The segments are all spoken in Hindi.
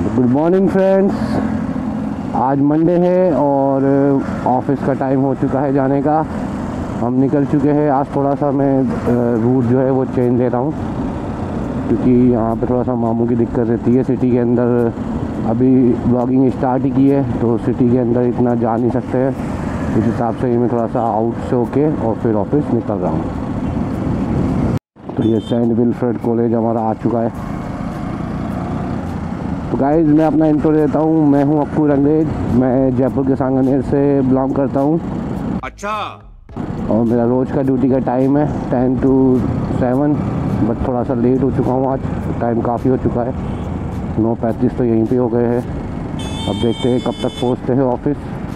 Good morning friends. आज मंडे है और ऑफिस का टाइम हो चुका है जाने का। हम निकल चुके हैं। आज थोड़ा सा मैं रूट जो है वो चेंज ले रहा हूँ, क्योंकि यहाँ पे थोड़ा सा मामू की दिक्कत रहती है। सिटी के अंदर अभी ब्लॉगिंग स्टार्ट ही की है, तो सिटी के अंदर इतना जा नहीं सकते हैं। इस हिसाब से मैं थोड़ा सा आउट से होके और फिर ऑफिस निकल रहा हूँ। तो ये सेंट विल्फ्रेड कॉलेज हमारा आ चुका है। तो गाइज़, मैं अपना इंट्रो देता हूँ। मैं हूँ अक्कू रंगरेज। मैं जयपुर के सांगानेर से बिलोंग करता हूँ। अच्छा। और मेरा रोज़ का ड्यूटी का टाइम है 10 to 7, बट थोड़ा सा लेट हो चुका हूँ आज। टाइम काफ़ी हो चुका है, 9:35 तो यहीं पे हो गए हैं। अब देखते हैं कब तक पहुँचते हैं ऑफिस।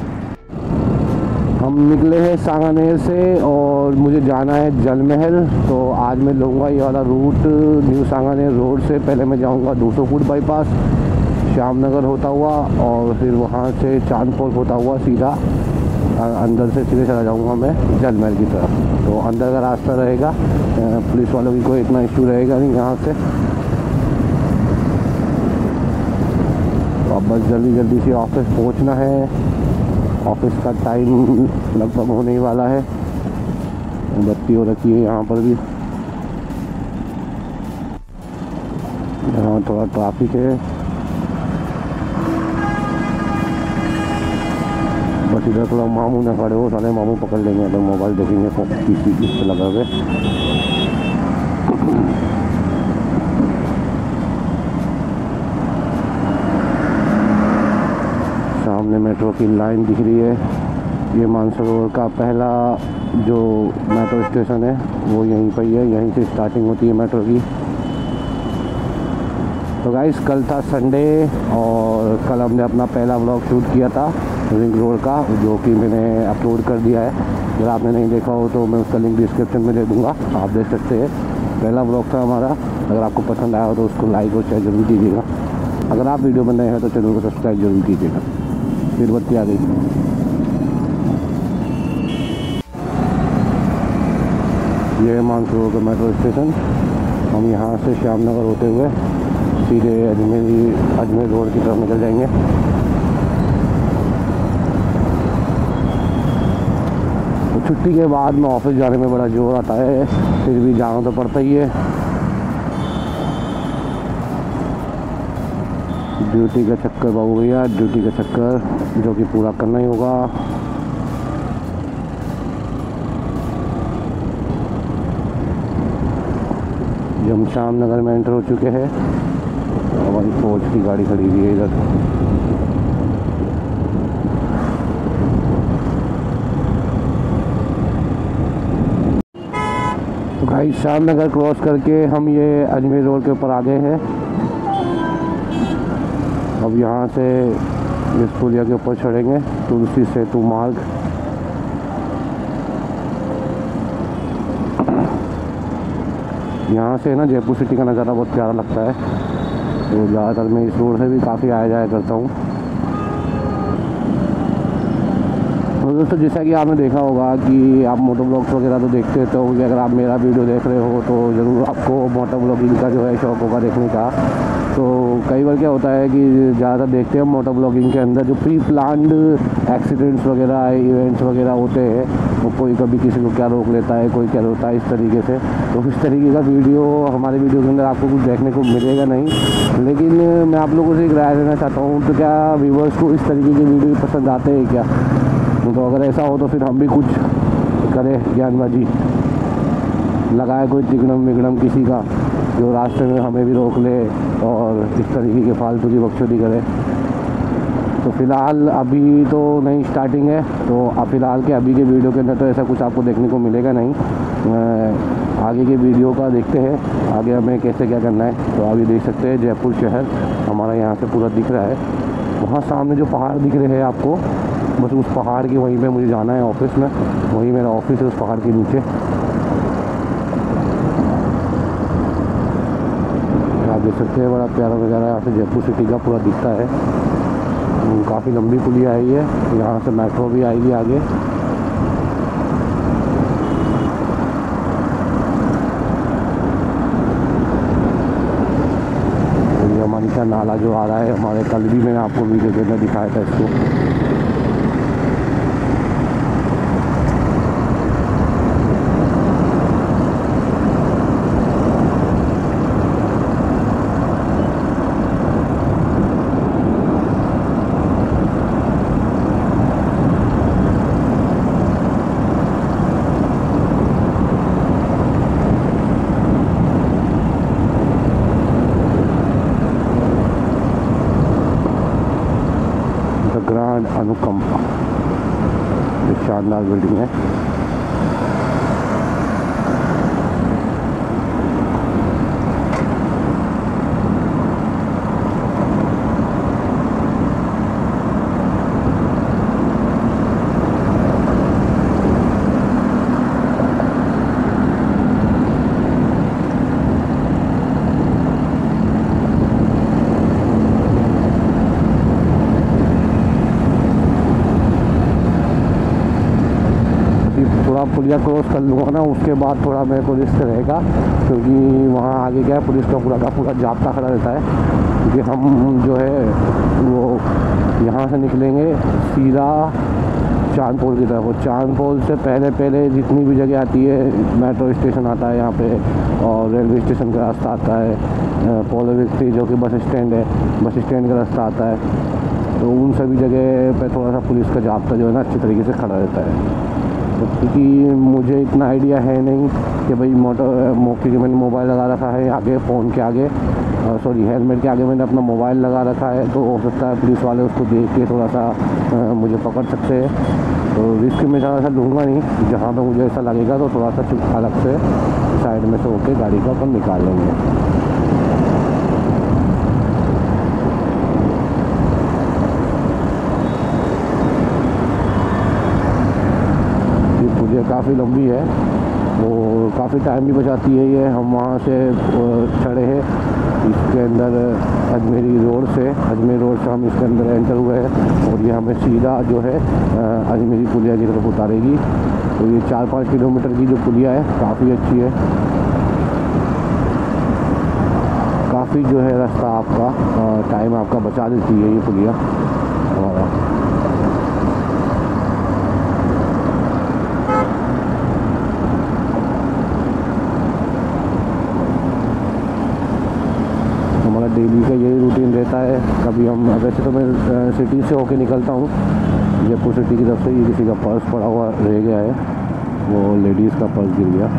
हम निकले हैं सांगानेर से और मुझे जाना है जल महल। तो आज मैं लूँगा ये वाला रूट न्यू सांगानेर रोड से। पहले मैं जाऊँगा 200 फुट बाईपास, श्यामनगर होता हुआ, और फिर वहाँ से चांदपोल होता हुआ सीधा अंदर से सीधे चला जाऊँगा मैं जल महल की तरफ। तो अंदर का रास्ता रहेगा, पुलिस वालों की कोई इतना इशू रहेगा नहीं यहाँ से। तो अब बस जल्दी जल्दी से ऑफिस पहुँचना है। ऑफिस का टाइम लगभग होने ही वाला है। बत्ती हो रखी है यहाँ पर भी। यहाँ थोड़ा ट्रैफिक है, बस इधर थोड़ा मामू न खड़े हो, सारे मामू पकड़ लेंगे अगर मोबाइल देखेंगे तो पीसी इस पे लगा हुए। सामने मेट्रो की लाइन दिख रही है। ये मानसरोवर का पहला जो मेट्रो स्टेशन है वो यहीं पर ही है। यहीं से स्टार्टिंग होती है मेट्रो की। तो गाइस, कल था संडे और कल हमने अपना पहला व्लॉग शूट किया था रिंग रोड का, जो कि मैंने अपलोड कर दिया है। अगर आपने नहीं देखा हो तो मैं उसका लिंक डिस्क्रिप्शन में दे दूँगा, आप देख सकते हैं। पहला व्लॉग था हमारा। अगर आपको पसंद आया हो तो उसको लाइक और शेयर जरूर कीजिएगा। अगर आप वीडियो बन रहे हैं तो चैनल को सब्सक्राइब जरूर कीजिएगा। फिर बत्ती आ गई। ये है मानसरोवर का मेट्रो स्टेशन। हम यहाँ से श्यामनगर होते हुए सीधे अजमेर रोड की तरफ निकल जाएंगे। तो छुट्टी के बाद में ऑफिस जाने में बड़ा जोर आता है, फिर भी जाना तो पड़ता ही है। ड्यूटी का चक्कर बाबू भैया, ड्यूटी का चक्कर जो कि पूरा करना ही होगा। जब हम श्यामनगर में एंटर हो चुके हैं, हमारी फौज की गाड़ी खड़ी हुई है इधर। तो भाई श्यामनगर क्रॉस करके हम ये अजमेर रोड के ऊपर आ गए हैं। अब यहाँ से इस पुलिया के ऊपर चढ़ेंगे, तुलसी सेतु मार्ग। यहाँ से ना जयपुर सिटी का नज़ारा बहुत प्यारा लगता है। तो ज़्यादातर मैं इस रोड से भी काफ़ी आया जाया करता हूँ। तो दोस्तों, जैसा कि आपने देखा होगा कि आप मोटो ब्लॉग्स वगैरह तो देखते हो, कि अगर आप मेरा वीडियो देख रहे हो तो ज़रूर आपको मोटो ब्लॉगिंग का जो है शौक़ होगा देखने का। तो कई बार क्या होता है कि ज़्यादातर देखते हैं मोटो ब्लॉगिंग के अंदर जो प्री प्लान्ड एक्सीडेंट्स वगैरह इवेंट्स वगैरह होते हैं, तो कोई कभी किसी को क्या रोक लेता है, कोई क्या होता है इस तरीके से। तो इस तरीके का वीडियो हमारे वीडियो के अंदर आपको कुछ देखने को मिलेगा नहीं। लेकिन मैं आप लोगों से एक राय देना चाहता हूँ, तो क्या व्यूवर्स को इस तरीके के वीडियो पसंद आते हैं क्या? तो अगर ऐसा हो तो फिर हम भी कुछ करें, ज्ञानबाजी लगाए कोई तिगड़म विगड़म किसी का, जो रास्ते में हमें भी रोक ले और इस तरीके के फालतू की बकचोदी करे। तो फ़िलहाल अभी तो नई स्टार्टिंग है, तो फ़िलहाल के अभी के वीडियो के अंदर तो ऐसा कुछ आपको देखने को मिलेगा नहीं। आगे के वीडियो का देखते हैं आगे हमें कैसे क्या करना है। तो अभी देख सकते हैं जयपुर शहर हमारा यहाँ से पूरा दिख रहा है। वहाँ सामने जो पहाड़ दिख रहे हैं आपको, बस उस पहाड़ की वहीं पे मुझे जाना है ऑफिस में। वहीं मेरा ऑफिस है, उस पहाड़ के नीचे। आप देख सकते हैं बड़ा प्यारा नज़ारा यहाँ से जयपुर सिटी का पूरा दिखता है। काफ़ी लंबी पुलिया आई है, यहाँ से मेट्रो भी आएगी आगे। का नाला जो आ रहा है हमारे, कल भी मैंने आपको वीडियो के अंदर दिखाया था इसको। ग्रांड अनुकंपा, एक शानदार बिल्डिंग है। थोड़ा पुलिया क्रॉस कर लूँगा ना, उसके बाद थोड़ा मेरे को रिस्क रहेगा, क्योंकि वहाँ आगे क्या है, पुलिस का पूरा जाब्ता खड़ा रहता है। क्योंकि हम जो है वो यहाँ से निकलेंगे सीधा चांदपोल की तरफ। और चांदपोल से पहले जितनी भी जगह आती है, मेट्रो स्टेशन आता है यहाँ पे, और रेलवे स्टेशन का रास्ता आता है, पोलो विक्ट्री जो कि बस स्टैंड है, बस स्टैंड का रास्ता आता है। तो उन सभी जगह पे थोड़ा सा पुलिस का जाब्ता जो है ना अच्छी तरीके से खड़ा रहता है। तो क्योंकि मुझे इतना आइडिया है नहीं कि भाई मौके के मैंने मोबाइल लगा रखा है आगे, फ़ोन के आगे, सॉरी हेलमेट के आगे मैंने अपना मोबाइल लगा रखा है, तो हो सकता है पुलिस वाले उसको देख के थोड़ा सा मुझे पकड़ सकते हैं। तो रिस्क में ज़्यादा सा लूँगा नहीं, जहाँ पे मुझे ऐसा लगेगा तो थोड़ा सा चुप अलग से साइड में से होकर गाड़ी को अपन निकाल लेंगे। काफ़ी लंबी है, वो काफ़ी टाइम भी बचाती है ये। हम वहाँ से चढ़े हैं इसके अंदर अजमेरी रोड से हम इसके अंदर एंटर हुए हैं, और ये हमें सीधा जो है अजमेरी पुलिया की तरफ उतारेगी। तो ये 4-5 किलोमीटर की जो पुलिया है काफ़ी अच्छी है, काफ़ी जो है रास्ता आपका टाइम आपका बचा देती है ये पुलिया हमारा। डेली का यही रूटीन रहता है। कभी हम, वैसे तो मैं सिटी से होके निकलता हूँ, जयपुर सिटी की तरफ से। ये किसी का पर्स पड़ा हुआ रह गया है, वो लेडीज़ का पर्स गिर गया।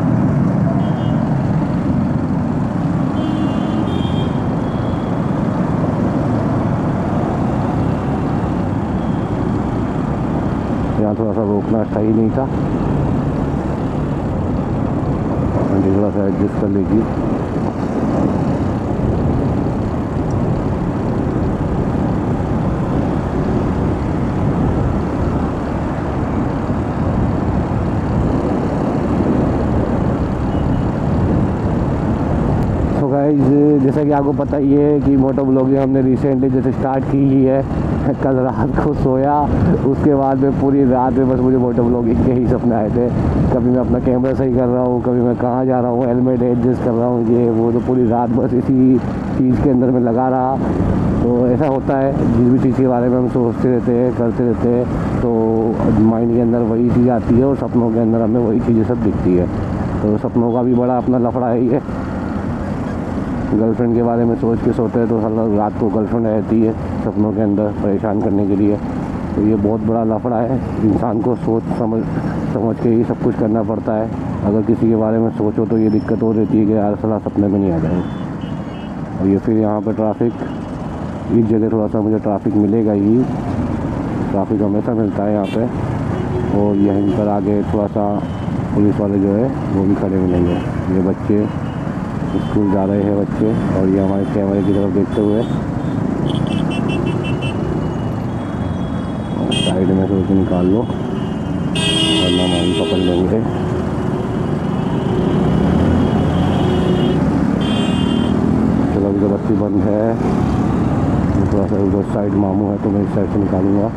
यहाँ थोड़ा सा रोकना सही नहीं था, थोड़ा सा एडजस्ट कर लेगी। जैसा कि आपको पता ही है कि मोटो ब्लॉगिंग हमने रिसेंटली जैसे स्टार्ट की ही है। कल रात को सोया, उसके बाद में पूरी रात में बस मुझे मोटो ब्लॉगिंग के ही सपने आए थे। कभी मैं अपना कैमरा सही कर रहा हूँ, कभी मैं कहाँ जा रहा हूँ, हेलमेट एडजस्ट कर रहा हूँ, ये वो, तो पूरी रात बस इसी चीज़ के अंदर में लगा रहा। तो ऐसा होता है, जिस भी चीज़ के बारे में हम सोचते रहते हैं, करते रहते हैं, तो माइंड के अंदर वही चीज़ आती है और सपनों के अंदर हमें वही चीज़ें सब दिखती है। तो सपनों का भी बड़ा अपना लफड़ा है ये। गर्लफ्रेंड के बारे में सोच के सोते हैं तो हर रात को गर्लफ्रेंड रहती है सपनों के अंदर परेशान करने के लिए। तो ये बहुत बड़ा लफड़ा है, इंसान को सोच समझ के ही सब कुछ करना पड़ता है। अगर किसी के बारे में सोचो तो ये दिक्कत हो रहती है कि यार साला सपने में नहीं आ जाए। और ये फिर यहाँ पर ट्रैफिक, इस जगह थोड़ा सा मुझे ट्रैफिक मिलेगा ही, ट्रैफिक हमेशा मिलता है यहाँ पे। और यहीं पर आगे थोड़ा सा पुलिस वाले जो है वो भी खड़े मिलेंगे। ये बच्चे स्कूल जा रहे हैं बच्चे, और ये हमारे कैमरे की तरफ देखते हुए साइड में से उसे निकाल लो वरना हम पकड़ लेंगे। चलो अभी तो बत्ती बंद है, थोड़ा सा उधर साइड मामू है तो मैं इस साइड से निकालूंगा।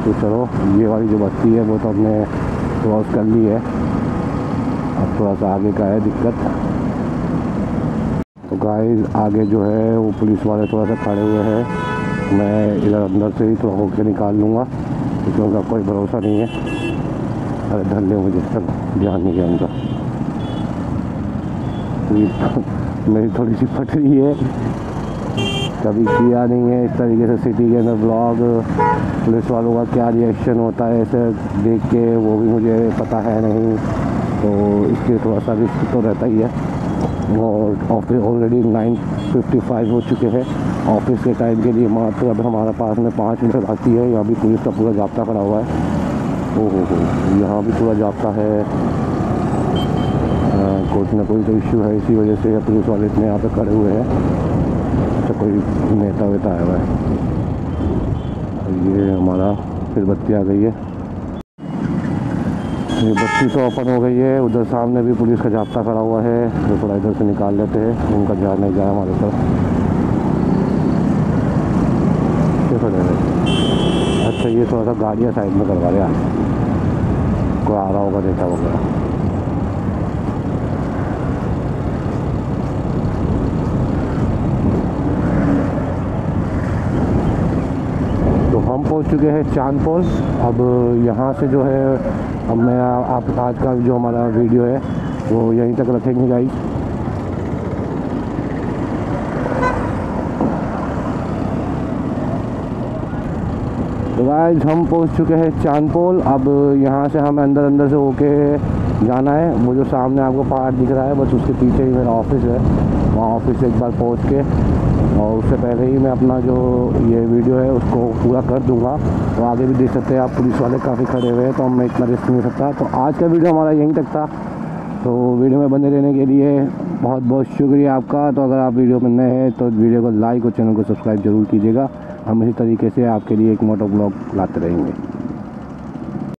तो चलो ये वाली जो बस्ती है वो तो हमने क्रॉस कर ली है, अब थोड़ा सा आगे का है दिक्कत। तो गाइस आगे जो है वो पुलिस वाले थोड़ा सा खड़े हुए हैं, मैं इधर अंदर से ही थोड़ा होकर निकाल लूँगा क्योंकि उनका कोई भरोसा नहीं है। अरे धन्य मुझे सब ध्यान नहीं है उनका। मेरी थोड़ी सी फट रही है, कभी किया नहीं है इस तरीके से सिटी के अंदर ब्लॉग। पुलिस वालों का क्या रिएक्शन होता है ऐसे देख के वो भी मुझे पता है नहीं, तो इसलिए थोड़ा सा रिस्क तो रहता ही है। और ऑफिस ऑलरेडी 9:55 हो चुके हैं ऑफिस के टाइम के लिए, मात्र अब हमारे पास में 5 मिनट बाकी है। यहाँ भी पुलिस का पूरा जाब्ता खड़ा हुआ है। ओहो यहाँ भी पूरा जाब्ता है, कोई ना कोई तो इश्यू है, इसी वजह से पुलिस वाले इतने यहाँ पे खड़े हुए हैं। अच्छा कोई नेता वेता आया हुआ है। ये हमारा फिर बत्ती आ गई है, ये बत्ती तो ओपन हो गई है। उधर सामने भी पुलिस का जाब्ता खड़ा हुआ है, जो थोड़ा इधर से निकाल लेते हैं, उनका ध्यान नहीं जाए हमारे तरफ। खड़े हुए, अच्छा ये थोड़ा सा गाड़ियाँ साइड में करवा रहे हैं, कोई आ रहा होगा नेता वगैरह। तो हम पहुंच चुके हैं चांदपोल। अब यहाँ से जो है अब मैं आप आज का जो हमारा वीडियो है वो यहीं तक रखेंगे गाइस। तो गाइस हम पहुंच चुके हैं चांदपोल। अब यहाँ से हमें अंदर अंदर से होके जाना है। वो जो सामने आपको पहाड़ दिख रहा है बस उसके पीछे ही मेरा ऑफिस है, वहाँ ऑफिस से एक बार पहुँच के और उससे पहले ही मैं अपना जो ये वीडियो है उसको पूरा कर दूंगा। तो आगे भी देख सकते हैं आप पुलिस वाले काफ़ी खड़े हुए हैं, तो मैं इतना रिस्क नहीं सकता। तो आज का वीडियो हमारा यहीं तक था, तो वीडियो में बने रहने के लिए बहुत बहुत शुक्रिया आपका। तो अगर आप वीडियो में नए हैं तो वीडियो को लाइक और चैनल को सब्सक्राइब जरूर कीजिएगा। हम इसी तरीके से आपके लिए एक मोटो ब्लॉग लाते रहेंगे।